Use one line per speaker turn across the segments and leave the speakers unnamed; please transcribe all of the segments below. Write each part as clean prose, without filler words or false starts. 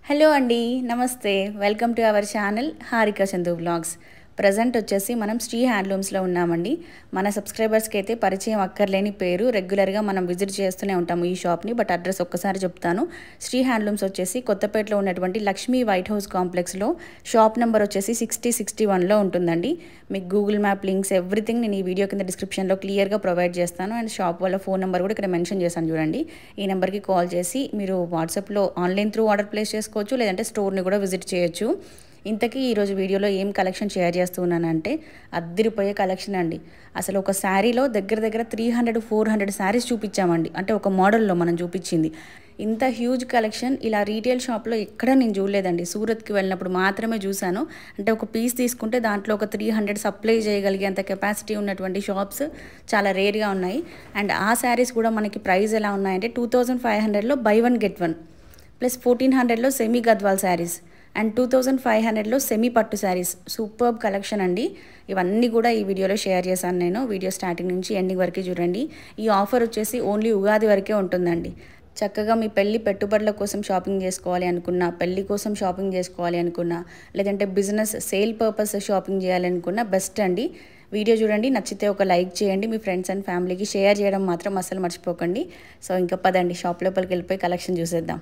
Hello అండి, నమస్తే. Welcome to our channel Harika Chandu vlogs. Present వచ్చేసి మనం శ్రీ హ్యాండ్లూమ్స్లో ఉన్నామండి. మన సబ్స్క్రైబర్స్కి అయితే పరిచయం అక్కర్లేని పేరు, రెగ్యులర్గా మనం విజిట్ చేస్తూనే ఉంటాము ఈ షాప్ని. బట్ అడ్రస్ ఒక్కసారి చెప్తాను. శ్రీ హ్యాండ్లూమ్స్ వచ్చేసి కొత్తపేటలో ఉన్నటువంటి లక్ష్మీ వైట్ హౌస్ కాంప్లెక్స్లో షాప్ నెంబర్ వచ్చేసి 6061లో ఉంటుందండి. మీకు గూగుల్ మ్యాప్ లింక్స్ ఎవ్రీథింగ్ నేను ఈ వీడియో కింద డిస్క్రిప్షన్లో క్లియర్గా ప్రొవైడ్ చేస్తాను. అండ్ షాప్ వాళ్ళ ఫోన్ నెంబర్ కూడా ఇక్కడ మెన్షన్ చేశాను చూడండి. ఈ నెంబర్కి కాల్ చేసి మీరు వాట్సాప్లో ఆన్లైన్ త్రూ ఆర్డర్ ప్లేస్ చేసుకోవచ్చు, లేదంటే స్టోర్ని కూడా విజిట్ చేయొచ్చు. ఇంతకీ ఈరోజు వీడియోలో ఏం కలెక్షన్ షేర్ చేస్తున్నానంటే అద్దిరిపోయే కలెక్షన్ అండి. అసలు ఒక శారీలో దగ్గర 300-400 శారీస్ చూపించామండి. అంటే ఒక మోడల్లో మనం చూపించింది. ఇంత హ్యూజ్ కలెక్షన్ ఇలా రీటైల్ షాప్లో ఎక్కడ నేను చూడలేదండి. సూరత్కి వెళ్ళినప్పుడు మాత్రమే చూశాను. అంటే ఒక పీస్ తీసుకుంటే దాంట్లో ఒక 300 సప్లై చేయగలిగేంత కెపాసిటీ ఉన్నటువంటి షాప్స్ చాలా రేర్గా ఉన్నాయి. అండ్ ఆ శారీస్ కూడా మనకి ప్రైస్ ఎలా ఉన్నాయంటే 2500లో buy one get one, plus 1400లో సెమీ గద్వాల్ శారీస్, అండ్ 2500లో సెమీ పట్టు శారీస్. సూపర్బ్ కలెక్షన్ అండి. ఇవన్నీ కూడా ఈ వీడియోలో షేర్ చేశాను నేను. వీడియో స్టార్టింగ్ నుంచి ఎండింగ్ వరకు చూడండి. ఈ ఆఫర్ వచ్చేసి ఓన్లీ ఉగాది వరకే ఉంటుందండి. చక్కగా మీ పెళ్లి పెట్టుబడుల కోసం షాపింగ్ చేసుకోవాలి అనుకున్నా, పెళ్లి కోసం షాపింగ్ చేసుకోవాలి అనుకున్నా, లేదంటే బిజినెస్ సేల్ పర్పస్ షాపింగ్ చేయాలనుకున్నా బెస్ట్ అండి. వీడియో చూడండి, నచ్చితే ఒక లైక్ చేయండి, మీ ఫ్రెండ్స్ అండ్ ఫ్యామిలీకి షేర్ చేయడం మాత్రం అసలు మర్చిపోకండి. సో ఇంకా పదండి షాప్ లోపలికి వెళ్ళిపోయి కలెక్షన్ చూసేద్దాం.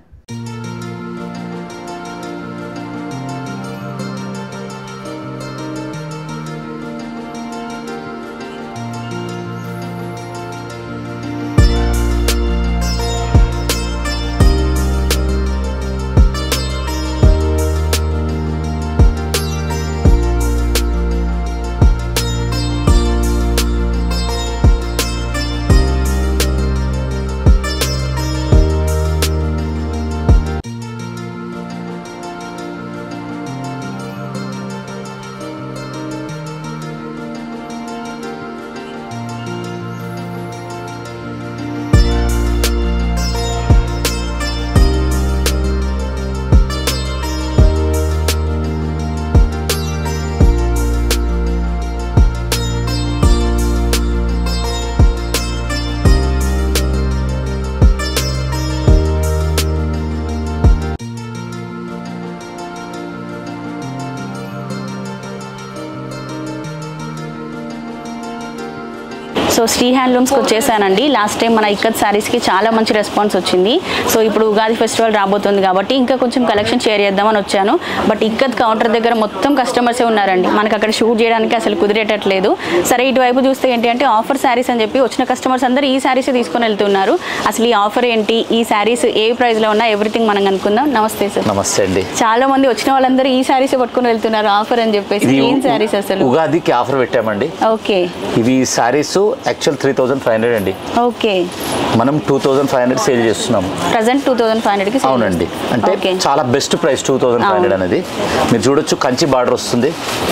సో శ్రీ హ్యాండ్లూమ్స్కి వచ్చేసానండి. లాస్ట్ టైం మన ఇక్కత్ శారీస్కి చాలా మంచి రెస్పాన్స్ వచ్చింది. సో ఇప్పుడు ఉగాది ఫెస్టివల్ రాబోతుంది కాబట్టి ఇంకా కొంచెం కలెక్షన్ షేర్ చేద్దామని వచ్చాను. బట్ ఇక్కత్ కౌంటర్ దగ్గర మొత్తం కస్టమర్సే ఉన్నారండి. మనకు అక్కడ షూట్ చేయడానికి అసలు కుదిరేటట్లేదు. సరే ఇటువైపు చూస్తే ఏంటి అంటే ఆఫర్ శారీస్ అని చెప్పి వచ్చిన కస్టమర్స్ అందరూ ఈ శారీస్ తీసుకొని వెళ్తున్నారు. అసలు ఈ ఆఫర్ ఏంటి, ఈ శారీస్ ఏ ప్రైస్లో ఉన్నా ఎవ్రీథింగ్ మనం అనుకుందాం. నమస్తే సార్.
నమస్తే అండి.
చాలా మంది వచ్చిన వాళ్ళందరూ ఈ శారీస్ పట్టుకొని వెళ్తున్నారు ఆఫర్ అని చెప్పేసి. ఏం శారీస్ అసలు?
ఉగాదికి ఆఫర్ పెట్టామండి.
ఓకే.
ఇవి శారీస్ యాక్చువల్ 3500 అండి.
ఓకే.
మనం 2500 సేల్ చేస్తున్నాము
ప్రజెంట్ 2500కి.
అవునండి. అంటే చాలా బెస్ట్ ప్రైస్ 2500 అనేది. మీరు చూడొచ్చు, కంచి బార్డర్ వస్తుంది,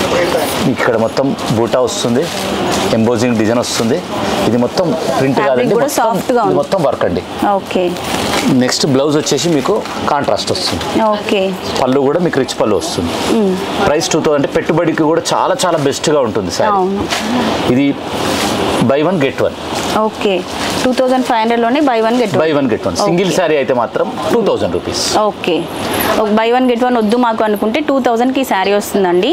ఇక్కడ మొత్తం బూటా వస్తుంది, ఎంబోజింగ్ డిజైన్ వస్తుంది. ఇది మొత్తం ప్రింట్ కాదండి, మొత్తం వర్క్ అండి.
ఓకే.
నెక్స్ట్ బ్లౌజ్ వచ్చేసి మీకు కాంట్రాస్ట్ వస్తుంది.
ఓకే. పళ్ళు
కూడా మీకు రిచ్ పళ్ళు వస్తుంది. ప్రైస్ 2000 అంటే పెట్టుబడికి కూడా చాలా చాలా బెస్ట్గా ఉంటుంది సార్. ఇది buy one get one.
Okay. 2500లోనే buy one get one.
Single sari అయితే మాత్రం 2000 rupees.
Okay. Buy one get one వద్దు మాకు అనుకుంటే 2000కి ఈ శారీ వస్తుందండి.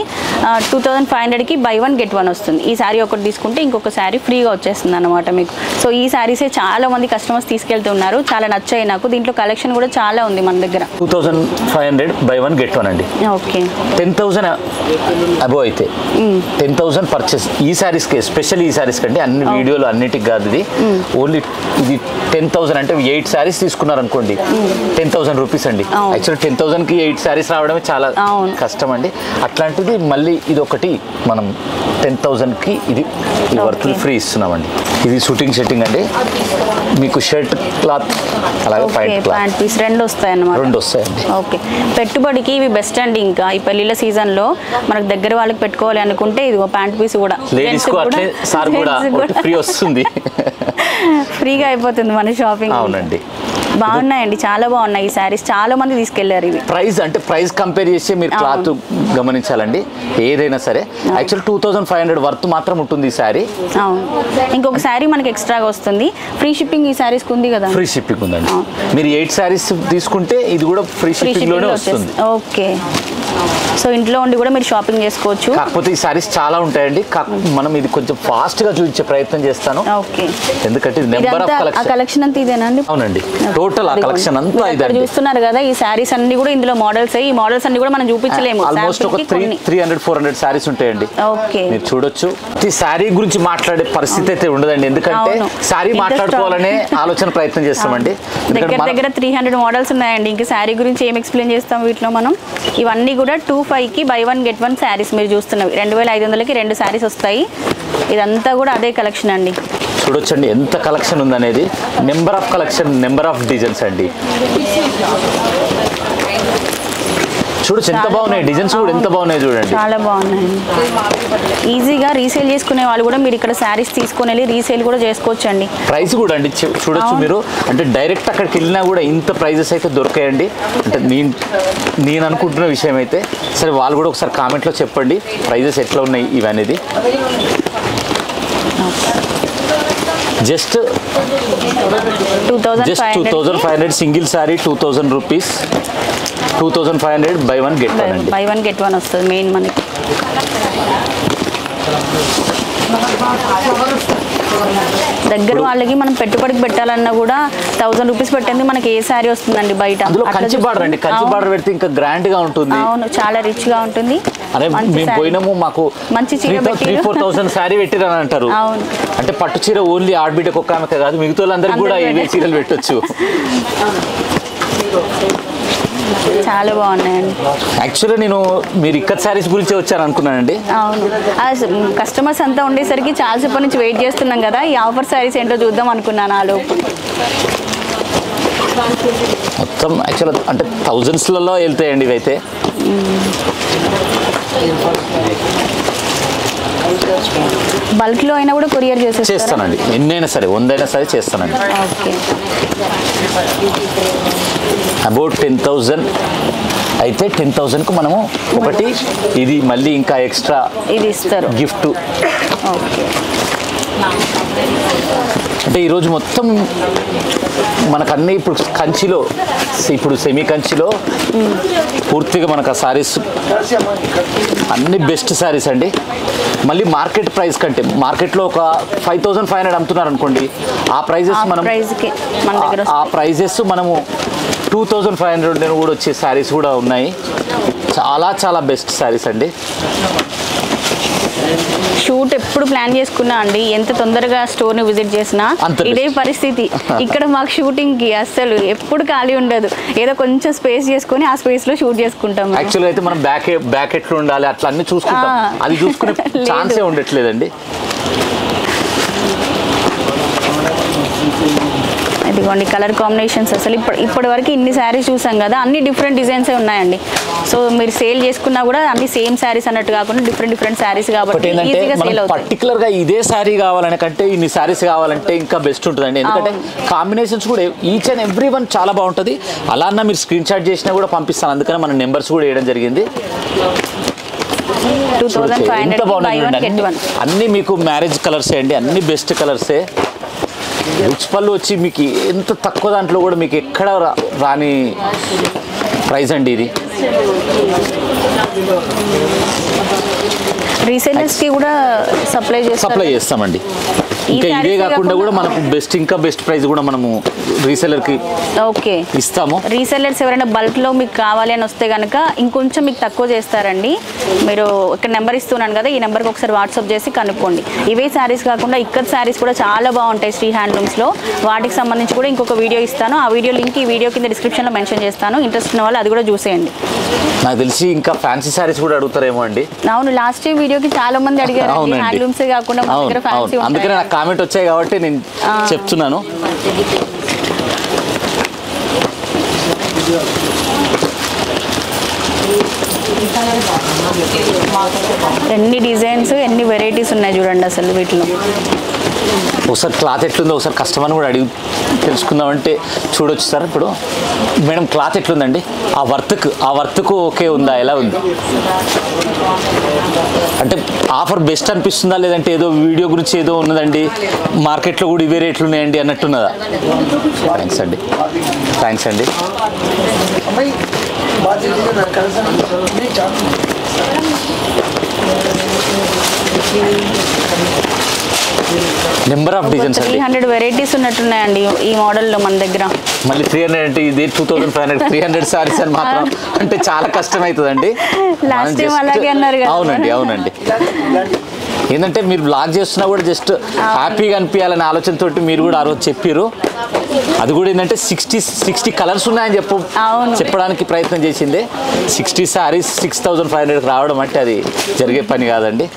2500కి బై వన్ గెట్ వన్ వస్తుంది. ఈ శారీ ఒకటి తీసుకుంటే ఇంకొక శారీ ఫ్రీగా వచ్చేస్తుంది అనమాట మీకు. సో ఈ శారీసే చాలా మంది కస్టమర్స్ తీసుకెళ్తున్నారు. చాలా నచ్చాయి నాకు. దీంట్లో కలెక్షన్ కూడా చాలా ఉంది మన దగ్గర.
2500 బై వన్ గెట్ వన్ అండి.
ఓకే.
10,000 అబోవ్ అయితే 10,000 పర్చేస్ ఈ శారీస్కి, స్పెషల్ ఈ శారీస్ కంటే అన్ని వీడియోలు అన్నిటికి కాదు. ఇది ఓన్లీ ఇది 10,000 అంటే 8 శారీస్ తీసుకున్నారు అనుకోండి, 10,000 రూపీస్ అండి. యాక్చువల్లీ 10,000కి 8 శారీస్ రావడమే చాలా కష్టం అండి. అట్లాంటిది మళ్ళీ ఇది ఒకటి మనం 10,000కి ఇది వర్క్ ఫ్రీ ఇస్తున్నామండి. ఇది షూటింగ్ సెట్టింగ్ అండి. మీకు షర్ట్ క్లాత్ అలాగే ప్యాంట్
పీస్ రెండు
వస్తాయండి.
ఓకే. పెట్టుబడికి ఇవి బెస్ట్ అండి. ఇంకా ఈ పెళ్లిళ్ళ సీజన్లో మనకు దగ్గర వాళ్ళకి పెట్టుకోవాలి అనుకుంటే ఇది ప్యాంట్ పీస్ కూడా
లేడీస్ అట్లే సార్ కూడా ఫ్రీ వస్తుంది.
ఫ్రీగా అయిపోతుంది మన షాపింగ్.
అవునండి.
బాగున్నాయండి, చాలా బాగున్నాయి ఈ శారీస్, చాలా మంది తీసుకెళ్లారు ఇవి.
ప్రైస్ కంపేర్ చేసి మీరు క్లాత్ గమనించాలండి ఏదైనా సరే. యాక్చువల్ 2500 వర్త్ మాత్రం ఉంటుంది ఈ శారీ.
అవును, ఇంకొక శారీ మనకి ఎక్స్ట్రాగా వస్తుంది. ఫ్రీ షిప్పింగ్ ఈ శారీస్కి ఉంది కదా?
ఫ్రీ షిప్పింగ్ ఉందండి. మీరు 8 శారీస్ తీసుకుంటే ఇది కూడా ఫ్రీ షిప్పింగ్ లోనే వస్తుంది.
ఓకే, సో ఇంట్లో ఉండి కూడా మీరు షాపింగ్ చేసుకోవచ్చు.
కాకపోతే ఈ సారీస్ చాలా ఉంటాయండి, మనం ఇది కొంచెం ఫాస్ట్ గా చూపించే ప్రయత్నం చేస్తాను.
ఓకే,
ఎందుకంటే నెంబర్ ఆఫ్
కలెక్షన్ అంతా ఇదేనండి?
అవునండి, టోటల్ ఆ కలెక్షన్ అంతా ఇదండి.
చూస్తున్నారు కదా ఈ సారీస్ అన్ని కూడా ఇందులో మోడల్స్. ఈ మోడల్స్ అన్ని కూడా మనం చూపించలేము,
ఆల్మోస్ట్ ఒక 300-400 సారీస్ ఉంటాయండి.
ఓకే,
మీరు చూడొచ్చు. ఈ సారీ గురించి మాట్లాడే పరిస్థితి అయితే ఉండదండి, ఎందుకంటే సారీ మాట్లాడుకోవాలనే ఆలోచన ప్రయత్నం చేస్తామండి.
దగ్గర 300 మోడల్స్ ఉన్నాయండి. ఇంకా సారీ గురించి ఏం ఎక్స్ప్లెయిన్ చేస్తాం వీటిలో మనం? ఇవన్నీ కూడా 25కి buy 1 get 1 శారీస్ మీరు చూస్తున్నవి. 2500కి 2 శారీస్ వస్తాయి. ఇదంతా కూడా అదే కలెక్షన్ అండి.
చూడొచ్చండి ఎంత కలెక్షన్ ఉందనేది. Number of collection, number of designs అండి. చూడొచ్చు ఎంత బాగున్నాయి డిజైన్స్ కూడా, ఎంత బాగున్నాయి చూడండి,
చాలా బాగున్నాయి. ఈజీగా రీసేల్ చేసుకునే వాళ్ళు కూడా మీరు ఇక్కడ శారీస్ తీసుకొని వెళ్ళి రీసేల్ కూడా చేసుకోవచ్చు అండి.
ప్రైస్ కూడా అండి చూడొచ్చు మీరు, అంటే డైరెక్ట్ అక్కడికి వెళ్ళినా కూడా ఇంత ప్రైజెస్ అయితే దొరికాయండి. అంటే నేను అనుకుంటున్న విషయం అయితే సరే, వాళ్ళు కూడా ఒకసారి కామెంట్లో చెప్పండి ప్రైజెస్ ఎట్లా ఉన్నాయి ఇవనేది. Just 2500 single sari 2000 rupees, 2500 buy 1 get 1 అండి.
buy 1 get 1 వస్తుంది మెయిన్ మనకి. దగ్గర వాళ్ళకి మనం పెట్టుబడికి పెట్టాలన్నా కూడా 1000 రూపీస్ పెట్టింది మనకి ఏ శారీ వస్తుందండి బయట.
అందులో కంచి బార్డర్ అండి, కంచి బార్డర్ పెడితే ఇంకా గ్రాండ్ గా ఉంటుంది.
అవును, చాలా రిచ్ గా ఉంటుంది.
అరే మేము పోయినాము, మాకు
మంచి చీర
3,000-4,000 శారీ పెట్టిరని అంటారు. అంటే పట్టు చీర ఓన్లీ ఆడబిడ్డకు ఒక్క ఆమెకే కాదు, మిగతా వాళ్ళందరికీ కూడా ఇవే చీరలు పెట్టొచ్చు.
చాలా బాగున్నాయండి.
యాక్చువల్లీ నేను మీరు ఇక్కత్ శారీస్ గురించి వచ్చాను అనుకున్నానండి.
అవును, కస్టమర్స్ అంతా ఉండేసరికి చాలాసేపటి నుంచి వెయిట్ చేస్తున్నాం కదా, ఈ ఆఫర్ శారీస్ ఏంటో చూద్దాం అనుకున్నాను ఆ లోపు.
మొత్తం యాక్చువల్ అంటే థౌజండ్స్లలో వెళ్తాయండి ఇవైతే.
బల్క్లో అయినా కూడా కొరియర్
చేస్తానండి, ఎన్నైనా సరే 100 అయినా సరే చేస్తానండి.
ఓకే,
అబౌట్ 10,000 అయితే 10,000కు మనము ఒకటి ఇది మళ్ళీ ఇంకా ఎక్స్ట్రా
ఇది ఇస్తారు
గిఫ్ట్.
ఓకే,
అంటే ఈరోజు మొత్తం మనకన్నీ ఇప్పుడు కంచిలో, ఇప్పుడు సెమీ కంచిలో పూర్తిగా మనకు ఆ శారీస్ అన్ని బెస్ట్ శారీస్ అండి. మళ్ళీ మార్కెట్ ప్రైస్ కంటే మార్కెట్లో ఒక 5500 అమ్ముతున్నారు అనుకోండి, ఆ ప్రైజెస్ మనం ఆ ప్రైజెస్ మనము 2500 కూడా వచ్చే శారీస్ కూడా ఉన్నాయి. చాలా చాలా బెస్ట్ శారీస్ అండి.
షూట్ ఎప్పుడు ప్లాన్ చేసుకున్నా అండి, ఎంత తొందరగా స్టోర్ని విజిట్ చేసినా ఇదే పరిస్థితి. ఇక్కడ మాకు షూటింగ్కి అస్సలు ఎప్పుడు ఖాళీ ఉండదు, ఏదో కొంచెం స్పేస్ చేసుకొని ఆ స్పేస్లో షూట్ చేసుకుంటాం.
యాక్చువల్గా అయితే మనం బ్యాక్ ఎట్లా ఉండాలి అట్లా అన్ని చూసుకుంటాం, అది చూసుకునే ఛాన్సే ఉండట్లేదండి.
ఇదిగోండి కలర్ కాంబినేషన్స్, అసలు ఇప్పటి వరకు ఇన్ని శారీస్ చూసాం కదా, అన్ని డిఫరెంట్ డిజైన్సే ఉన్నాయండి. సో మీరు సేల్ చేసుకున్నా కూడా అన్ని సేమ్ శారీస్ అన్నట్టు కాకుండా డిఫరెంట్ శారీస్ కాబట్టి ఈజీగా సేల్ అవుతాయి.
పర్టికులర్గా ఇదే శారీ కావాలనే కంటే ఇన్ని శారీస్ కావాలంటే ఇంకా బెస్ట్ ఉంటుందండి, ఎందుకంటే కాంబినేషన్స్ కూడా ఈచ్ అండ్ ఎవ్రీ వన్ చాలా బాగుంటుంది. అలా అన్న మీరు స్క్రీన్ షాట్ చేసినా కూడా పంపిస్తాను, అందుకని మన నెంబర్స్ కూడా వేయడం జరిగింది. ఎంత బాగున్నాయి, అన్నీ మీకు మ్యారేజ్ కలర్సే అండి, అన్ని బెస్ట్ కలర్సే. రిచ్ పళ్ళు వచ్చి మీకు ఎంత తక్కువ దాంట్లో కూడా మీకు ఎక్కడ రాని ప్రైస్ అండి ఇది.
రీసేలర్స్కి కూడా సప్లై
చేస్తామండి. ఇంకా ఇదే కాకుండా కూడా మనకు ఇంకా బెస్ట్ ప్రైస్ కూడా మనము రీసెలర్కి ఇస్తాము.
రీసెలర్స్ ఎవరైనా బల్క్లో మీకు కావాలి అని వస్తే కనుక ఇంకొంచెం మీకు తక్కువ చేస్తారండి. మీరు ఇక్కడ నెంబర్ ఇస్తున్నాను కదా, ఈ నెంబర్కి ఒకసారి వాట్సాప్ చేసి కనుక్కోండి. ఇవే శారీస్ కాకుండా ఇక్కత్ శారీస్ కూడా చాలా బాగుంటాయి శ్రీ హ్యాండ్లూమ్స్లో, వాటికి సంబంధించి కూడా ఇంకొక వీడియో ఇస్తాను. ఆ వీడియో లింక్ ఈ వీడియో కింద డిస్క్రిప్షన్లో మెన్షన్ చేస్తాను. ఇంట్రెస్ట్ ఉన్న వాళ్ళు అది కూడా చూసేయండి.
నాకు తెలిసి ఇంకా ఫ్యాన్సీ శారీస్ కూడా అడుగుతారేమో అండి.
అవును, లాస్ట్ వీడియోకి చాలా మంది అడిగారు హ్యాండ్లూమ్సే కాకుండా మన దగ్గర ఫ్యాన్సీ.
అందుకనే నాకు కామెంట్ వచ్చాయి కాబట్టి నేను చెప్తున్నాను.
ఎన్ని డిజైన్స్, ఎన్ని వెరైటీస్ ఉన్నాయి చూడండి అసలు వీటిలో.
ఒకసారి క్లాత్ ఎట్లుందో ఒకసారి కస్టమర్ని కూడా అడిగి తెలుసుకుందామంటే చూడొచ్చు సార్. ఇప్పుడు మేడం క్లాత్ ఎట్లుందండి? ఆ వర్త్కు ఓకే ఉందా, ఎలా ఉంది? అంటే ఆఫర్ బెస్ట్ అనిపిస్తుందా, లేదంటే ఏదో వీడియో గురించి ఏదో ఉన్నదండి, మార్కెట్లో కూడా ఇవే రేట్లు ఉన్నాయండి అన్నట్టున్నదా? థ్యాంక్స్ అండి, థ్యాంక్స్ అండి. నెంబర్ ఆఫ్ డిజైన్స్
300 వెరైటీస్ ఉన్నట్టున్నాయండి ఈ మోడల్లో మన దగ్గర.
మళ్ళీ 300 అంటే ఇది 2500, 300 సారీస్ అని మాత్రం అంటే చాలా కష్టం అవుతుందండి.
లాస్ట్ టైం అలాగే అన్నారు కదా.
అవునండి, అవునండి. ఏంటంటే మీరు బ్లాగ్ చేస్తున్నా కూడా జస్ట్ హ్యాపీగా అనిపించాలనే ఆలోచనతో మీరు కూడా ఆ రోజు చెప్పారు. అది కూడా ఏంటంటే 60 కలర్స్ ఉన్నాయని చెప్పడానికి ప్రయత్నం చేసింది. 60 సారీస్ 6500 రావడం అంటే అది జరిగే పని కాదండి.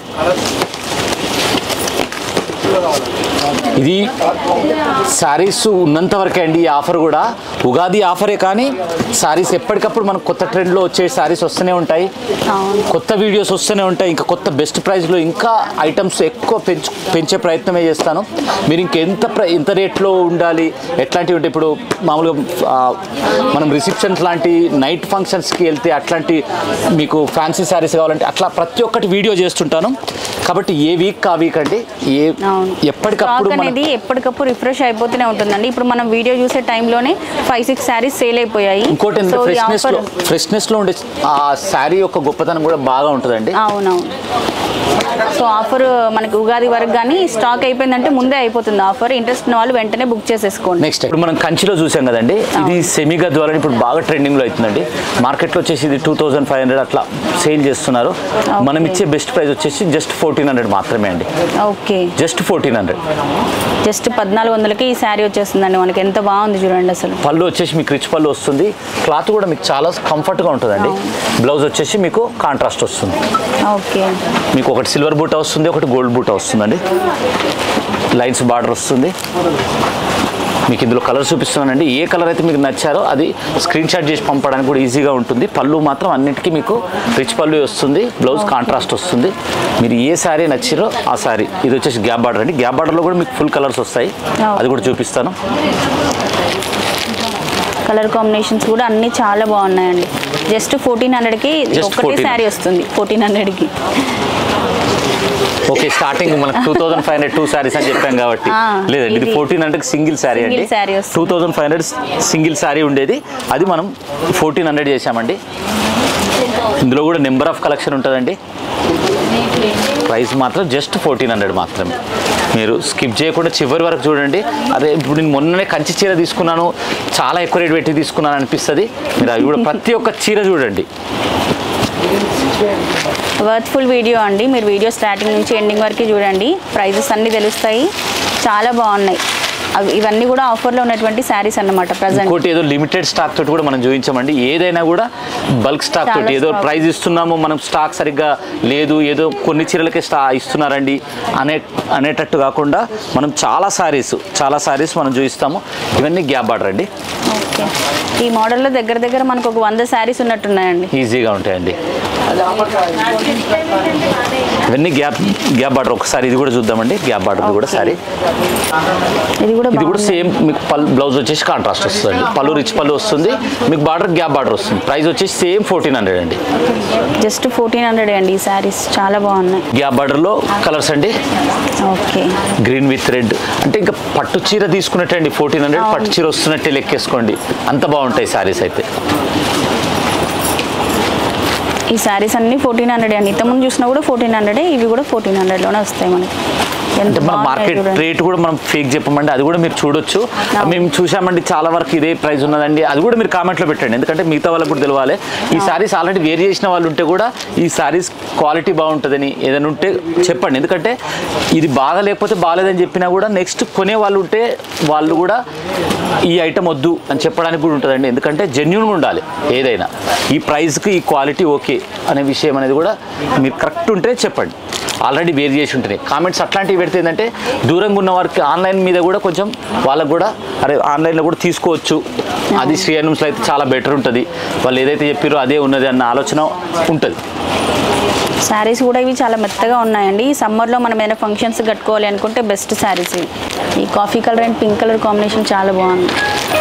ఇది శారీస్ ఉన్నంత వరకే అండి. ఈ ఆఫర్ కూడా ఉగాది ఆఫరే, కానీ శారీస్ ఎప్పటికప్పుడు మనకు కొత్త ట్రెండ్లో వచ్చే శారీస్ వస్తూనే ఉంటాయి, కొత్త వీడియోస్ వస్తూనే ఉంటాయి. ఇంకా కొత్త బెస్ట్ ప్రైస్లో ఇంకా ఐటమ్స్ ఎక్కువ పెంచే ప్రయత్నమే చేస్తాను. మీరు ఎంత రేట్లో ఉండాలి, ఎట్లాంటివి ఉంటాయి. ఇప్పుడు మామూలుగా మనం రిసెప్షన్స్ లాంటి నైట్ ఫంక్షన్స్కి వెళ్తే అట్లాంటి మీకు ఫ్యాన్సీ శారీస్ కావాలంటే అట్లా ప్రతి ఒక్కటి వీడియో చేస్తుంటాను. కాబట్టి ఏ వీక్ ఆ వీక్ అండి,
ఎప్పటికప్పుడు రిఫ్రెష్ అయిపోతూనే ఉంటుందండి. ఇప్పుడు మనం వీడియో చూసే టైంలోనే 5-6 శారీస్ సేల్ అయిపోయాయి.
ఇంకోటి ఫ్రెష్నెస్ లో ఉండే ఆ శారీ యొక్క గొప్పతనం కూడా బాగా ఉంటుందండి.
అవునవును. సో ఆఫర్ మనకి ఉగాది వరకు కానీ స్టాక్ అయిపోయిందంటే ముందే అయిపోతుంది ఆఫర్. ఇంట్రెస్ట్ ఉన్న వాళ్ళు వెంటనే బుక్ చేసేసుకోండి.
నెక్స్ట్ ఇప్పుడు మనం కంచిలో చూసాం కదండి, ఇది సెమీ గద్వాలని ఇప్పుడు బాగా ట్రెండింగ్లో అవుతుందండి. మార్కెట్లో వచ్చేసి ఇది 2500 అట్లా సేల్ చేస్తున్నారు. మనం ఇచ్చే బెస్ట్ ప్రైస్ వచ్చేసి జస్ట్ 1400 మాత్రమే అండి.
ఓకే,
జస్ట్ 1400,
జస్ట్ 1400కి ఈ శారీ వచ్చేస్తుందండి మనకి. ఎంత బాగుంది చూడండి అసలు.
పళ్ళు వచ్చేసి మీకు రిచ్ పళ్ళు వస్తుంది. క్లాత్ కూడా మీకు చాలా కంఫర్ట్గా ఉంటుందండి. బ్లౌజ్ వచ్చేసి మీకు కాంట్రాస్ట్ వస్తుంది.
ఓకే,
మీకు ఒకటి సిల్వర్ బూటా వస్తుంది, ఒకటి గోల్డ్ బూటా వస్తుందండి. లైన్స్ బార్డర్ వస్తుంది. మీకు ఇందులో కలర్ చూపిస్తున్నానండి. ఏ కలర్ అయితే మీకు నచ్చారో అది స్క్రీన్ షాట్ చేసి పంపడానికి కూడా ఈజీగా ఉంటుంది. పళ్ళు మాత్రం అన్నిటికీ మీకు రిచ్ పళ్ళు వస్తుంది, బ్లౌజ్ కాంట్రాస్ట్ వస్తుంది. మీరు ఏ శారీ నచ్చారో ఆ శారీ. ఇది వచ్చేసి గ్యాప్ బార్డర్ అండి. గ్యాప్ బార్డర్లో కూడా మీకు ఫుల్ కలర్స్ వస్తాయి, అది కూడా చూపిస్తాను.
కలర్ కాంబినేషన్స్ కూడా అన్నీ చాలా బాగున్నాయండి. జస్ట్ 1400కి ఒక్కటే శారీ వస్తుంది. 1400కి
ఓకే. స్టార్టింగ్ మనకు 2500 2 శారీస్ అని చెప్పాం కాబట్టి లేదండి, ఇది 1400 సింగిల్ శారీ అండి. 2500 సింగిల్ శారీ ఉండేది, అది మనం 1400 చేసామండి. ఇందులో కూడా నెంబర్ ఆఫ్ కలెక్షన్ ఉంటుందండి. ప్రైస్ మాత్రం జస్ట్ 1400 మాత్రమే. మీరు స్కిప్ చేయకుండా చివరి వరకు చూడండి. అదే ఇప్పుడు నేను మొన్ననే కంచి చీర తీసుకున్నాను, చాలా ఎక్కువ రేట్ పెట్టి తీసుకున్నాను అనిపిస్తుంది. మీరు అవి కూడా ప్రతి ఒక్క చీర చూడండి.
వర్త్ఫుల్ వీడియో అండి. మీరు వీడియో స్టార్టింగ్ నుంచి ఎండింగ్ వరకు చూడండి. ప్రైజెస్ అన్నీ తెలుస్తాయి, చాలా బాగున్నాయి. ఇవన్నీ కూడా ఆఫర్లో ఉన్నటువంటి శారీస్ అన్నమాట. ప్రజెంట్
ఇంకోటి ఏదో లిమిటెడ్ స్టాక్ తోటి కూడా మనం చూపించామండి. ఏదైనా కూడా బల్క్ స్టాక్ తోటి ఏదో ప్రైజ్ ఇస్తున్నాము, మనం స్టాక్ సరిగ్గా లేదు, ఏదో కొన్ని చీరలకే ఇస్తున్నారండి అనేటట్టు కాకుండా మనం చాలా సారీస్ మనం చూపిస్తాము. ఇవన్నీ గ్యాప్ బార్డర్ అండి.
ఓకే, ఈ మోడల్లో దగ్గర మనకు ఒక 100 శారీస్ ఉన్నట్టున్నాయండి.
ఈజీగా ఉంటాయండి. ఇవన్నీ గ్యాప్ బార్డర్. ఒకసారి ఇది కూడా చూద్దామండి. గ్యాప్ బార్డర్ కూడా సారీ. ఇది కూడా సేమ్ మీకు బ్లౌజ్ వచ్చేసి కాంట్రాస్ట్ వస్తుంది. పళ్ళు రిచ్ పళ్ళు వస్తుంది, మీకు బార్డర్ గ్యాప్ బార్డర్ వస్తుంది. ప్రైస్ వచ్చేసి సేమ్ 1400 అండి.
జస్ట్ 1400 అండి. ఈ శారీస్ చాలా బాగున్నాయి.
గ్యాప్ బార్డర్ లో కలర్స్ అండి.
ఓకే,
గ్రీన్ విత్ రెడ్ అంటే ఇంకా పట్టు చీర తీసుకున్నట్టే అండి. 1400 పట్టు చీర వస్తున్నట్టే లెక్కేసుకోండి. అంత బాగుంటాయి శారీస్ అయితే.
ఈ శారీస్ అన్ని 1400 అండి. ఇంతకుముందు చూసినా కూడా 1400, ఇవి కూడా 1400లోనే వస్తాయి మనకి.
అంటే మన మార్కెట్ రేట్ కూడా మనం ఫేక్ చెప్పమండి, అది కూడా మీరు చూడొచ్చు. మేము చూసామండి, చాలా వరకు ఇదే ప్రైస్ ఉన్నదండి, అది కూడా మీరు కామెంట్లో పెట్టండి. ఎందుకంటే మిగతా వాళ్ళకి కూడా తెలియాలి. ఈ శారీస్ ఆల్రెడీ వేర్ చేసిన వాళ్ళు ఉంటే కూడా ఈ శారీస్ క్వాలిటీ బాగుంటుందని ఏదైనా ఉంటే చెప్పండి. ఎందుకంటే ఇది బాగా లేకపోతే బాగాలేదని చెప్పినా కూడా నెక్స్ట్ కొనే వాళ్ళు ఉంటే వాళ్ళు కూడా ఈ ఐటమ్ వద్దు అని చెప్పడానికి కూడా ఉంటుందండి. ఎందుకంటే జెన్యూన్గా ఉండాలి ఏదైనా. ఈ ప్రైస్కి ఈ క్వాలిటీ ఓకే అనే విషయం అనేది కూడా మీరు కరెక్ట్ ఉంటే చెప్పండి. ఆల్రెడీ వేర్ చేసి ఉంటున్నాయి. కామెంట్స్ అట్లాంటివి పెడితే ఏంటంటే దూరంగా ఉన్న వారికి ఆన్లైన్ మీద కూడా కొంచెం వాళ్ళకు కూడా అరే ఆన్లైన్లో కూడా తీసుకోవచ్చు, అది శ్రీ హ్యాండ్లూమ్స్లో అయితే చాలా బెటర్ ఉంటుంది, వాళ్ళు ఏదైతే చెప్పారో అదే ఉన్నది అన్న ఆలోచన ఉంటుంది.
శారీస్ కూడా ఇవి చాలా మెత్తగా ఉన్నాయండి. ఈ సమ్మర్లో మనం ఏదైనా ఫంక్షన్స్ కట్టుకోవాలి అనుకుంటే బెస్ట్ శారీస్ ఇవి. ఈ coffee colour and pink colour combination చాలా బాగుంది.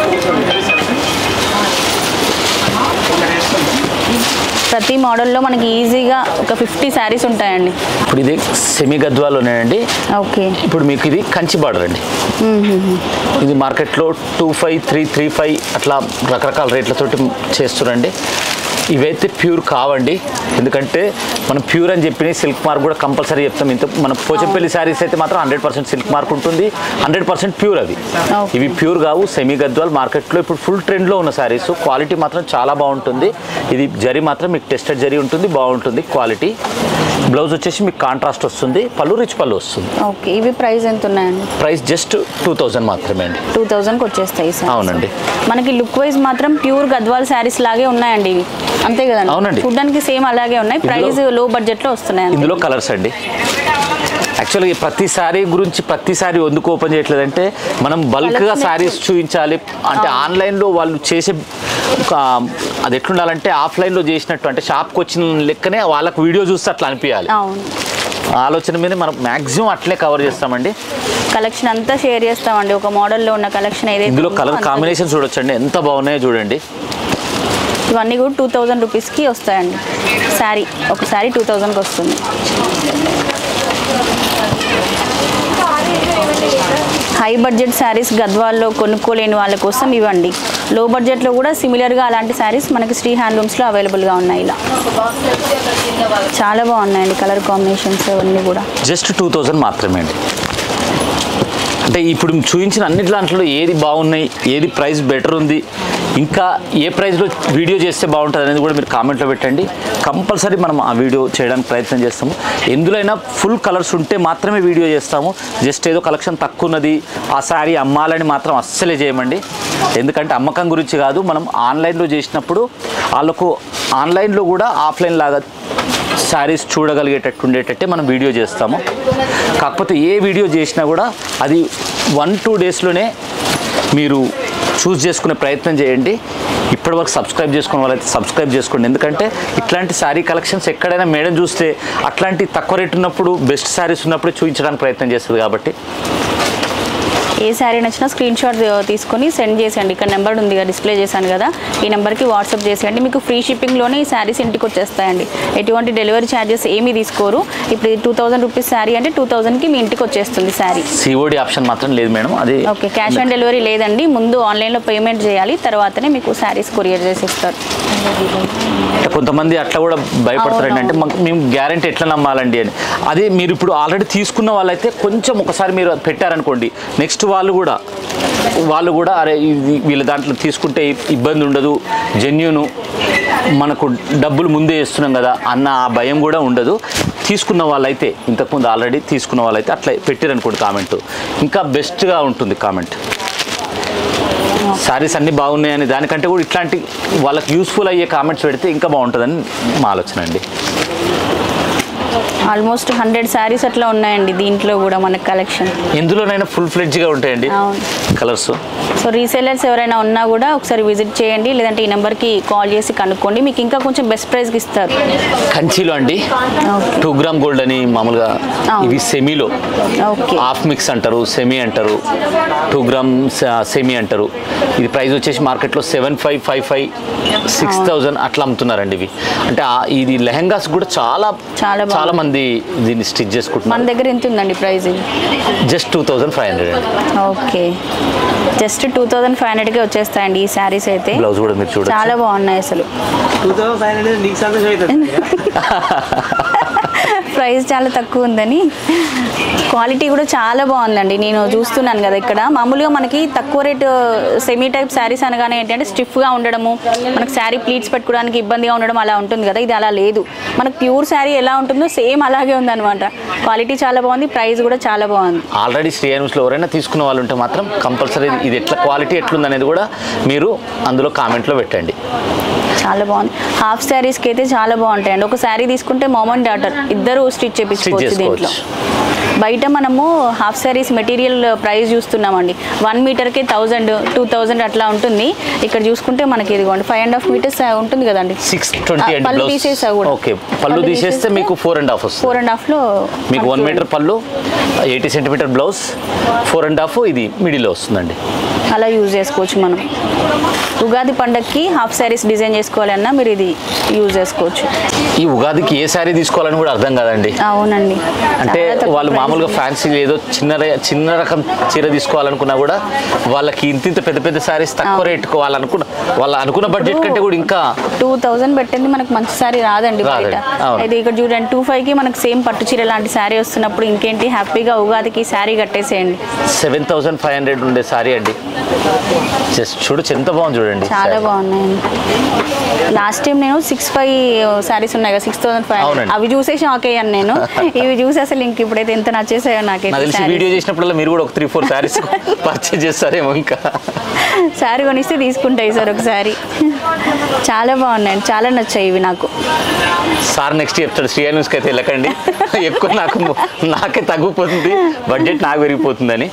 ప్రతి మోడల్లో మనకి ఈజీగా ఒక 50 శారీస్ ఉంటాయండి.
ఇప్పుడు ఇది సెమీ గద్వాలు ఉన్నాయండి.
ఓకే,
ఇప్పుడు మీకు ఇది కంచి బార్డర్ అండి. ఇది మార్కెట్లో 25, 335 అట్లా రకరకాల రేట్లతోటి చేస్తున్నారండి. ఇవైతే ప్యూర్ కావండి, ఎందుకంటే మనం ప్యూర్ అని చెప్పి సిల్క్ మార్క్ కూడా కంపల్సరీ చెప్తాం. ఇంత మన పోచంపల్లి శారీస్ అయితే మాత్రం 100% సిల్క్ మార్క్ ఉంటుంది, 100% ప్యూర్ అవి. ఇవి ప్యూర్ కావు, సెమీ గద్వాల్. మార్కెట్లో ఇప్పుడు ఫుల్ ట్రెండ్లో ఉన్న శారీస్, క్వాలిటీ మాత్రం చాలా బాగుంటుంది. ఇది జరీ మాత్రం మీకు టెస్టెడ్ జరీ ఉంటుంది, బాగుంటుంది క్వాలిటీ. బ్లౌజ్ వచ్చేసి మీకు కాంట్రాస్ట్ వస్తుంది, పళ్ళు రిచ్ పళ్ళు వస్తుంది.
ఓకే, ఇవి ప్రైస్ ఎంత ఉన్నాయండి?
ప్రైస్ జస్ట్ 2000 మాత్రమే అండి.
2000కి వచ్చేస్తాయి.
అవునండి.
మనకి లుక్ వైజ్ మాత్రం ప్యూర్ గద్వాల్ శారీస్ లాగే ఉన్నాయండి ఇవి, అంతే కదండి?
అవునండి,
చూడడానికి సేమ్ అలాగే ఉన్నాయి. ప్రైస్ లో బడ్జెట్లో వస్తున్నాయి.
ఇందులో కలర్స్ అండి. యాక్చువల్గా ప్రతి శారీ గురించి ప్రతి శారీ ఎందుకు ఓపెన్ చేయట్లేదంటే మనం బల్క్గా శారీస్ చూపించాలి అంటే ఆన్లైన్లో వాళ్ళు చేసే అది ఎట్లుండాలంటే ఆఫ్లైన్లో చేసినట్టు, అంటే షాప్కి వచ్చిన లెక్కనే వాళ్ళకు వీడియో చూస్తే అట్లా అనిపించాలి. ఆలోచన మీద మనం మ్యాక్సిమం అట్లే కవర్ చేస్తామండి.
కలెక్షన్ అంతా షేర్ చేస్తామండి. ఒక మోడల్లో ఉన్న కలెక్షన్ ఏదైతే
ఇందులో కలర్ కాంబినేషన్ చూడొచ్చండి, ఎంత బాగున్నాయో చూడండి.
ఇవన్నీ కూడా 2000 రూపీస్కి వస్తాయండి. శారీ ఒక శారీ 2000కి వస్తుంది. హై బడ్జెట్ శారీస్ గద్వాల్లో కొనుక్కోలేని వాళ్ళ కోసం ఇవ్వండి. లో బడ్జెట్లో కూడా సిమిలర్గా అలాంటి శారీస్ మనకి శ్రీ హ్యాండ్లూమ్స్లో అవైలబుల్గా ఉన్నాయి. ఇలా చాలా బాగున్నాయండి కలర్ కాంబినేషన్స్ అవన్నీ కూడా.
జస్ట్ 2000 మాత్రమే అండి. అంటే ఇప్పుడు చూపించిన అన్నిటి దాంట్లో ఏది బాగున్నాయి, ఏది ప్రైస్ బెటర్ ఉంది, ఇంకా ఏ ప్రైస్లో వీడియో చేస్తే బాగుంటుంది అనేది కూడా మీరు కామెంట్లో పెట్టండి. కంపల్సరీ మనం ఆ వీడియో చేయడానికి ప్రయత్నం చేస్తాము. ఎందులోనైనా ఫుల్ కలర్స్ ఉంటే మాత్రమే వీడియో చేస్తాము. జస్ట్ ఏదో కలెక్షన్ తక్కువ ఉన్నది ఆ శారీ అమ్మాలని మాత్రం అస్సలే చేయమండి. ఎందుకంటే అమ్మకం గురించి కాదు, మనం ఆన్లైన్లో చేసినప్పుడు వాళ్ళకు ఆన్లైన్లో కూడా ఆఫ్లైన్ లాగా శారీస్ చూడగలిగేటట్టు ఉండేటట్టే మనం వీడియో చేస్తాము. కాకపోతే ఏ వీడియో చేసినా కూడా అది 1-2 డేస్లోనే మీరు చూస్ చేసుకునే ప్రయత్నం చేయండి. ఇప్పటివరకు సబ్స్క్రైబ్ చేసుకున్న వాళ్ళైతే సబ్స్క్రైబ్ చేసుకోండి. ఎందుకంటే ఇట్లాంటి శారీ కలెక్షన్స్ ఎక్కడైనా మేడం చూస్తే అట్లాంటి తక్కువ రేట్ ఉన్నప్పుడు బెస్ట్ శారీస్ ఉన్నప్పుడు చూపించడానికి ప్రయత్నం చేస్తుంది. కాబట్టి
ఏ శారీ నచ్చినా స్క్రీన్ షాట్ తీసుకొని సెండ్ చేసేయండి. ఇక్కడ నెంబర్ ఉంది కదా, డిస్ప్లే చేశాను కదా, ఈ నెంబర్కి వాట్సాప్ చేసేయండి. మీకు ఫ్రీ షిప్పింగ్లోనే ఈ శారీస్ ఇంటికి వచ్చేస్తాయండి. ఎటువంటి డెలివరీ ఛార్జెస్ ఏమీ తీసుకోరు. ఇప్పుడు 2000 రూపీస్ శారీ అంటే 2000కి మీ ఇంటికి వచ్చేస్తుంది శారీ.
సిఓడి ఆప్షన్ మాత్రం లేదు మేడం. అది
ఓకే, క్యాష్ ఆన్ డెలివరీ లేదండి. ముందు ఆన్లైన్లో పేమెంట్ చేయాలి, తర్వాతనే మీకు శారీస్ కొరియర్ చేసి ఇస్తారు.
కొంతమంది అట్లా కూడా భయపడతారండి, అంటే మేము గ్యారంటీ ఎట్లా నమ్మాలండి అని. అదే మీరు ఇప్పుడు ఆల్రెడీ తీసుకున్న వాళ్ళైతే కొంచెం ఒకసారి మీరు పెట్టారనుకోండి, నెక్స్ట్ వాళ్ళు కూడా అరే వీళ్ళ దాంట్లో తీసుకుంటే ఇబ్బంది ఉండదు, జెన్యూను మనకు డబ్బులు ముందే ఇస్తున్నాం కదా అన్న ఆ భయం కూడా ఉండదు. తీసుకున్న వాళ్ళైతే ఇంతకుముందు ఆల్రెడీ తీసుకున్న వాళ్ళైతే అట్లా పెట్టారనుకోండి కామెంట్, ఇంకా బెస్ట్గా ఉంటుంది కామెంట్. శారీస్ అన్నీ బాగున్నాయని దానికంటే కూడా ఇట్లాంటి వాళ్ళకి యూస్ఫుల్ అయ్యే కామెంట్స్ పెడితే ఇంకా బాగుంటుందని మా ఆలోచన అండి.
ఆల్మోస్ట్ 100 శారీస్ అట్లా ఉన్నాయండి దీంట్లో కూడా మనకు కలెక్షన్.
ఎందులోనైనా ఫుల్ ఫ్లెడ్జ్గా ఉంటాయండి కలర్స్.
సో రీసేలర్స్ ఎవరైనా ఉన్నా కూడా ఒకసారి విజిట్ చేయండి, లేదంటే ఈ నెంబర్కి కాల్ చేసి కనుక్కోండి, మీకు ఇంకా కొంచెం బెస్ట్ ప్రైస్కి ఇస్తారు.
కంచిలో అండి 2 గ్రామ్ గోల్డ్ అని మామూలుగా, ఇవి సెమీలో హాఫ్ మిక్స్ అంటారు, సెమీ అంటారు, 2 గ్రామ్ సెమీ అంటారు. ఇది ప్రైస్ వచ్చేసి మార్కెట్లో 7555 6000 అట్లా అమ్ముతున్నారండి ఇవి. అంటే ఇది లెహెంగాస్ కూడా చాలా మంది దీన్ని స్టిచ్ చేసుకుంటున్నారు.
మన దగ్గర ఎంత ఉందండి ప్రైస్?
జస్ట్ 2500 అండి.
ఓకే, జస్ట్ 2500కే వచ్చేస్తాయండి ఈ శారీస్ అయితే.
బ్లౌజ్ కూడా మీరు చూడండి,
చాలా బాగున్నాయి అసలు.
2500 నీకు సంతోషం అవుతుంది.
ప్రైస్ చాలా తక్కువ ఉందని. క్వాలిటీ కూడా చాలా బాగుందండి, నేను చూస్తున్నాను కదా ఇక్కడ. మామూలుగా మనకి తక్కువ రేటు సెమీ టైప్ శారీస్ అనగానే ఏంటంటే స్టిఫ్గా ఉండడము, మనకు శారీ ప్లీట్స్ పెట్టుకోవడానికి ఇబ్బందిగా ఉండడం అలా ఉంటుంది కదా. ఇది అలా లేదు, మనకు ప్యూర్ శారీ ఎలా ఉంటుందో సేమ్ అలాగే ఉందన్నమాట. క్వాలిటీ చాలా బాగుంది, ప్రైస్ కూడా చాలా బాగుంది.
ఆల్రెడీ శ్రీ హ్యాండ్లూమ్స్లో ఎవరైనా తీసుకున్న వాళ్ళు ఉంటే మాత్రం కంపల్సరీ ఇది ఎట్లా క్వాలిటీ ఎట్లుందనేది కూడా మీరు అందులో కామెంట్లో పెట్టండి.
చాలా బాగుంది. హాఫ్ శారీస్కి అయితే చాలా బాగుంటాయండి. ఒక శారీ తీసుకుంటే మామ్ అండ్ డాటర్ ఇద్దరు స్టిచ్ చేయించుకోవచ్చు దీంట్లో. బయట మనము హాఫ్ శారీస్ మెటీరియల్ ప్రైస్ చూస్తున్నామండి, 1 మీటర్కి 1000, 2000 అట్లా ఉంటుంది. ఇక్కడ చూసుకుంటే మనకి ఇదిగోండి 5.5 మీటర్స్ ఉంటుంది కదండి.
620
పళ్ళు తీసేసా కూడా.
ఓకే, పళ్ళు తీసేస్తే మీకు 4.5 వస్తుంది.
4.5లో
మీకు 1 మీటర్ పళ్ళు, 80 సెంటీమీటర్ బ్లౌజ్, 4.5 ఇది మిడిల్లో వస్తుందండి.
అలా యూజ్ చేసుకోవచ్చు మనం. ఉగాది పండగకి హాఫ్ శారీస్ డిజైన్ చేసుకోవాలన్నా మీరు ఇది యూజ్ చేసుకోవచ్చు.
ఈ ఉగాదికి ఏ శారీ తీసుకోవాలని కూడా అర్థం కాదండి.
అవునండి,
అంటే వాళ్ళు మామూలుగా ఫ్యాన్సీ ఏదో చిన్న రకం చీర తీసుకోవాలనుకున్నా కూడా వాళ్ళకి ఇంత పెద్ద పెద్ద శారీస్ తక్కువ రేటుకు వాళ్ళు అనుకున్న బడ్జెట్ కంటే కూడా ఇంకా
2000 పెట్టింది మనకు మంచి శారీ రాదండి బయట. అయితే ఇక్కడ చూడండి 25కి మనకు సేమ్ పట్టు చీర లాంటి శారీ వస్తున్నప్పుడు ఇంకేంటి, హ్యాపీగా ఉగాదికి శారీ కట్టేసేయండి.
7500 ఉండే శారీ అండి. జస్ట్ చూడు ఎంత బాగుంది చూడండి,
చాలా బాగున్నాయండి. లాస్ట్ టైం నేను 65 శారీస్ ఉన్నాయి కదా 6500, అవి చూసే షాక్ అయ్యాను నేను. ఇవి చూసి అసలు ఇంక ఇప్పుడైతే ఎంత నచ్చేసాయో నాకైతే.
వీడియో చేసినప్పుడు మీరు కూడా ఒక 3-4 శారీస్ పర్చేజ్ చేస్తారేమో. ఇంకా
శారీ కొనిస్తే తీసుకుంటాయి సార్ ఒకసారి. చాలా బాగున్నాయండి, చాలా నచ్చాయి ఇవి నాకు.
సార్ నెక్స్ట్ చెప్తాడు శ్రీ న్యూస్కి అయితే వెళ్ళకండి, ఎక్కువ నాకే తగ్గిపోతుంది బడ్జెట్, నాకు పెరిగిపోతుందని.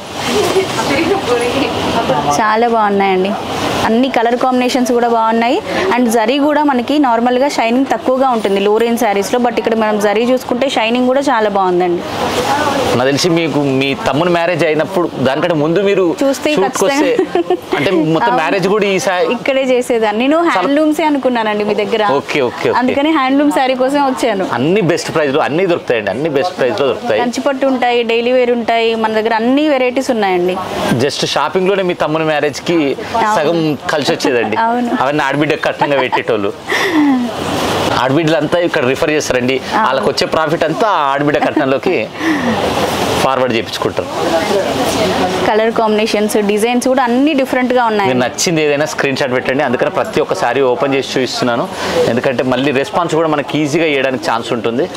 చాలా బాగున్నాయండి, అన్ని కలర్ కాంబినేషన్స్ కూడా బాగున్నాయి. అండ్ జరీ కూడా మనకి నార్మల్గా షైనింగ్ తక్కువగా ఉంటుంది లో రేంజ్ శారీస్లో, బట్ ఇక్కడ మనం జరీ చూసుకుంటే షైనింగ్ కూడా చాలా బాగుందండి.
నాకు తెలిసి మీకు మీ తమ్ముని మ్యారేజ్ అయినప్పుడు దానికంటే ముందు మీరు
చూస్తే
అంటే మొత్తం మ్యారేజ్ కూడా
ఇక్కడే చేసేదాన్ని. నేను హ్యాండ్లూమ్సే అనుకున్నానండి మీ దగ్గర.
ఓకే ఓకే,
అందుకని హ్యాండ్లూమ్ శారీ కోసం వచ్చాను.
అన్ని బెస్ట్ ప్రైస్ లో అన్ని దొరుకుతాయండి, అన్ని బెస్ట్ ప్రైస్ లో దొరుకుతాయి.
కంచిపట్టు ఉంటాయి, డైలీ వేర్ ఉంటాయి, మన దగ్గర అన్ని వెరైటీస్ ఉన్నాయండి.
జస్ట్ షాపింగ్ లోనే మీ తమ్ముని మ్యారేజ్ కి సగం కలిసి వచ్చేదండి. అవన్నీ ఆడబిడ్డ కట్నంగా పెట్టేటోళ్ళు. ఆడబిడ్డలు అంతా ఇక్కడ రిఫర్ చేస్తారండి, వాళ్ళకి వచ్చే ప్రాఫిట్ అంతా ఆడబిడ్డ కట్నంలోకి ఫార్వర్డ్ చేయించుకుంటారు.
కలర్ కాంబినేషన్స్, డిజైన్స్ కూడా అన్ని డిఫరెంట్ గా ఉన్నాయి.
మీకు నచ్చింది ఏదైనా స్క్రీన్ షాట్ పెట్టండి, అందుకని ప్రతి ఒక్క సారీ ఓపెన్ చేసి చూపిస్తున్నాను. ఎందుకంటే మళ్ళీ రెస్పాన్స్ కూడా మనకి ఈజీగా చేయడానికి ఛాన్స్ ఉంటుంది.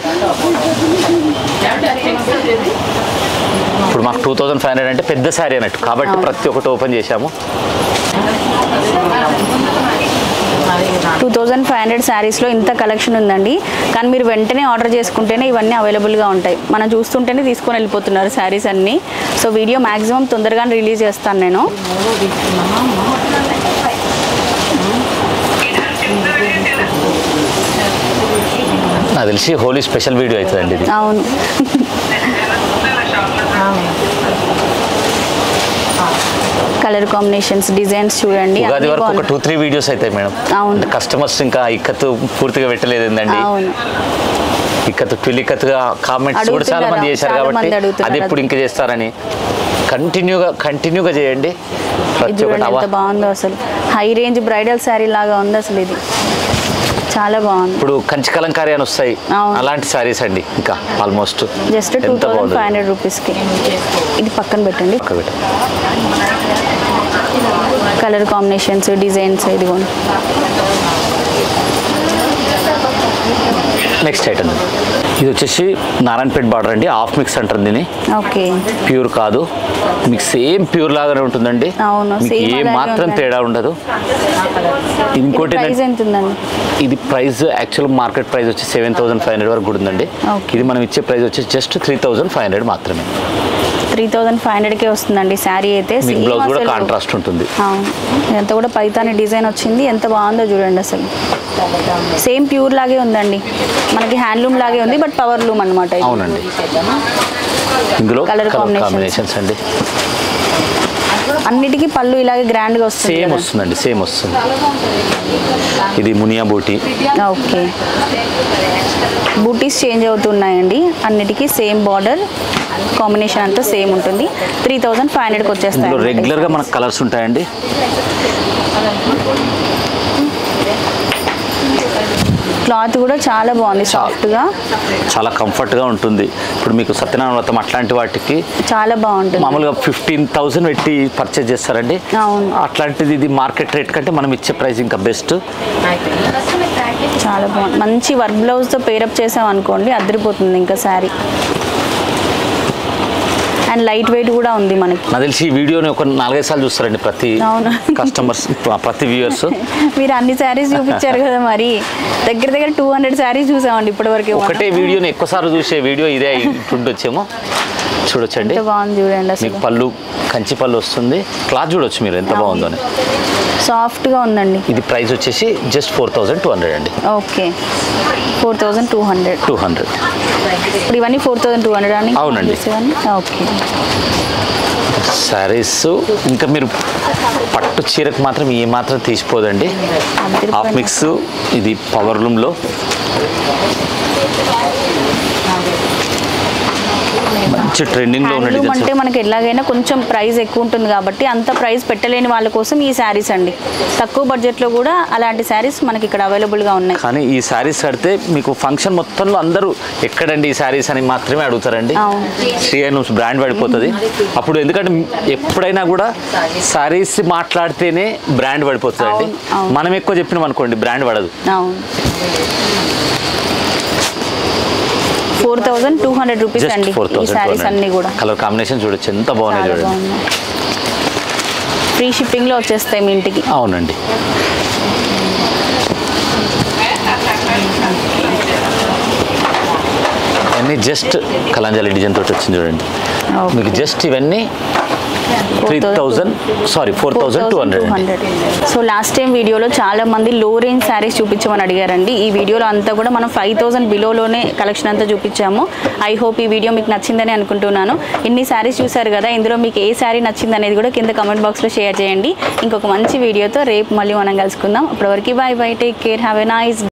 ఇప్పుడు మాకు 2500 అంటే పెద్ద శారీ అన్నట్టు, కాబట్టి ప్రతి ఒక్కటి ఓపెన్ చేశాము.
2500 శారీస్లో ఇంత కలెక్షన్ ఉందండి. కానీ మీరు వెంటనే ఆర్డర్ చేసుకుంటేనే ఇవన్నీ అవైలబుల్గా ఉంటాయి. మనం చూస్తుంటేనే తీసుకొని వెళ్ళిపోతున్నారు శారీస్ అన్నీ. సో వీడియో మ్యాక్సిమం తొందరగానే రిలీజ్ చేస్తాను నేను.
నాకు తెలిసి హోలీ స్పెషల్ వీడియో అవుతుందండి ఇది.
అవును, కలర్ కాంబినేషన్స్, డిజైన్స్ చూడండి.
ఉగాది వరకు ఒక 2-3 వీడియోస్ అవుతాయి మేడం.
అవును,
కస్టమర్స్ ఇంకా ఇక్కత్తు పూర్తిగా పెట్టలేదు ఏంటండి.
అవును,
ఇక్కత్తు పిల్లికత్తుగా కామెంట్స్ కూడా చాలా మంది చేశారు కాబట్టి అది ఎప్పుడు ఇంకా చేస్తారని కంటిన్యూగా చేయండి. ప్రతి ఒక్కటి
ఎంత బాగుందో అసలు, హై రేంజ్ బ్రైడల్ శారీ లాగా ఉంది అసలు. ఇది చాలా బాగుంది.
ఇప్పుడు కంచి కలంకారీ అని వస్తాయి, అలాంటి శారీస్ అండి. ఇంకా ఆల్మోస్ట్
జస్ట్ 2500 రూపీస్కి. ఇది పక్కన పెట్టండి. కలర్ కాంబినేషన్స్, డిజైన్స్ ఇదిగోండి.
నెక్స్ట్ ఐటమ్ ఇది వచ్చేసి నారాయణపేట బార్డర్ అండి, హాఫ్ మిక్స్ అంటారు దీన్ని.
ఓకే,
ప్యూర్ కాదు, మీకు సేమ్ ప్యూర్ లాగానే ఉంటుందండి. మీకు ఏ మాత్రం తేడా ఉండదు. ఇంకోటి ఇది ప్రైస్ యాక్చువల్ మార్కెట్ ప్రైస్ వచ్చి 7500 వరకు కూడా ఉందండి. ఇది మనం ఇచ్చే ప్రైస్ వచ్చి జస్ట్ 3500 మాత్రమే.
3500కే వస్తుందండి శారీ అయితే.
బ్లౌజ్ కూడా కాంట్రాస్ట్ ఉంటుంది.
ఎంత కూడా పైతాని డిజైన్ వచ్చింది, ఎంత బాగుందో చూడండి అసలు. సేమ్ ప్యూర్ లాగే ఉందండి, మనకి హ్యాండ్లూమ్ లాగే ఉంది, బట్ పవర్ లూమ్ అనమాట.
అవునండి, ఇందులో కలర్ కాంబినేషన్స్ అండి.
అన్నిటికీ పళ్ళు ఇలాగే గ్రాండ్గా వస్తుంది.
సేమ్ వస్తుందండి, సేమ్ వస్తుంది. ఇది మునియా బూటీ.
ఓకే, బూటీస్ చేంజ్ అవుతున్నాయండి. అన్నిటికీ సేమ్ బార్డర్ కాంబినేషన్ అంతా సేమ్ ఉంటుంది. 3500కి వచ్చేస్తాయి.
రెగ్యులర్గా మనకు కలర్స్ ఉంటాయండి.
క్లాత్ కూడా చాలా బాగుంది, సాఫ్ట్గా, చాలా
కంఫర్ట్గా ఉంటుంది. ఇప్పుడు మీకు సత్యనారాయణ వ్రతం అట్లాంటి వాటికి చాలా బాగుంటుంది. మామూలుగా 15,000 పెట్టి పర్చేజ్ చేస్తారండి.
అవును,
అట్లాంటిది ఇది మార్కెట్ రేట్ కంటే మనం ఇచ్చే ప్రైస్ ఇంకా బెస్ట్.
చాలా బాగుంది. మంచి వర్క్ బ్లౌజ్తో పేరప్ చేసాం అనుకోండి, అదిరిపోతుంది ఇంకా శారీ. అండ్ లైట్ వెయిట్ కూడా ఉంది మనకి.
నాకు తెలిసి ఈ వీడియోని ఒక 4-5 సార్లు చూస్తారండి ప్రతి కస్టమర్స్, ప్రతి వ్యూయర్స్.
మీరు అన్ని శారీస్ చూపించారు కదా, మరి దగ్గర 200 శారీస్ చూసామండి ఇప్పటివరకు.
ఒకటే వీడియోని ఎక్కువసార్లు చూసే వీడియో ఇదే వచ్చేమో. చూడొచ్చండి,
బాగుంది చూడండి. అసలు
మీకు పళ్ళు కంచి పళ్ళు వస్తుంది. క్లాత్ చూడొచ్చు మీరు ఎంత బాగుందో అని.
సాఫ్ట్గా ఉందండి.
ఇది ప్రైస్ వచ్చేసి జస్ట్ 4200 అండి.
ఓకే, 4200. ఇప్పుడు ఇవన్నీ 4200 అని?
అవునండి.
ఓకే.
శారీస్ ఇంకా మీరు పట్టు చీరకు మాత్రం ఏ మాత్రం తీసిపోదండి. హాఫ్ మిక్స్ ఇది పవర్ లూమ్లో మంచి ట్రెండింగ్లో ఉన్నది.
అంటే మనకి ఎలాగైనా కొంచెం ప్రైస్ ఎక్కువ ఉంటుంది కాబట్టి అంత ప్రైస్ పెట్టలేని వాళ్ళ కోసం ఈ శారీస్ అండి. తక్కువ బడ్జెట్లో కూడా అలాంటి శారీస్ మనకి ఇక్కడ అవైలబుల్గా ఉన్నాయి.
కానీ ఈ శారీస్ కడితే మీకు ఫంక్షన్ మొత్తంలో అందరూ ఎక్కడండి ఈ శారీస్ అని మాత్రమే అడుగుతారండి. శ్రీ హ్యాండ్లూమ్స్ బ్రాండ్ పడిపోతుంది అప్పుడు. ఎందుకంటే ఎప్పుడైనా కూడా శారీస్ మాట్లాడితేనే బ్రాండ్ పడిపోతుందండి. మనం ఎక్కువ చెప్పినాం అనుకోండి బ్రాండ్ పడదు.
4200 రూపీస్ అండి ఈ శారీస్ అన్ని కూడా.
కలర్ కాంబినేషన్ చూడొచ్చు ఎంత బాగున్నాయి చూడండి.
ఫ్రీ షిప్పింగ్లో వచ్చేస్తాయి మీ ఇంటికి.
అవునండి. అన్నీ జస్ట్ కలంజాలి డిజైన్ తోటి వచ్చింది చూడండి. మీకు జస్ట్ ఇవన్నీ 4200.
సో లాస్ట్ టైం వీడియోలో చాలా మంది లో రేంజ్ శారీస్ చూపించమని అడిగారండి. ఈ వీడియోలో అంతా కూడా మనం 5000 బిలోలోనే కలెక్షన్ అంతా చూపించాము. ఐ హోప్ ఈ వీడియో మీకు నచ్చిందని అనుకుంటున్నాను. ఇన్ని శారీస్ చూసారు కదా, ఇందులో మీకు ఏ శారీ నచ్చింది అనేది కూడా కింద కమెంట్ బాక్స్లో షేర్ చేయండి. ఇంకొక మంచి వీడియోతో రేపు మళ్ళీ మనం కలుసుకుందాం. అప్పటివరకు bye bye, take care, have a nice